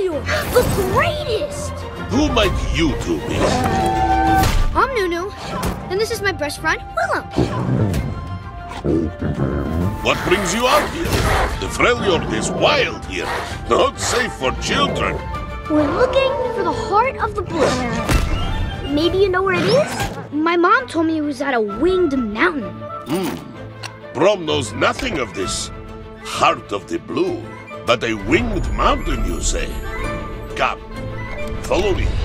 Freljord, the greatest! Who might you two be? I'm Nunu, and this is my best friend, Willump. What brings you out here? The Freljord is wild here, not safe for children. We're looking for the heart of the blue. Maybe you know where it is? My mom told me it was at a winged mountain. Brom knows nothing of this heart of the blue, but a winged mountain, you say? Come, follow me.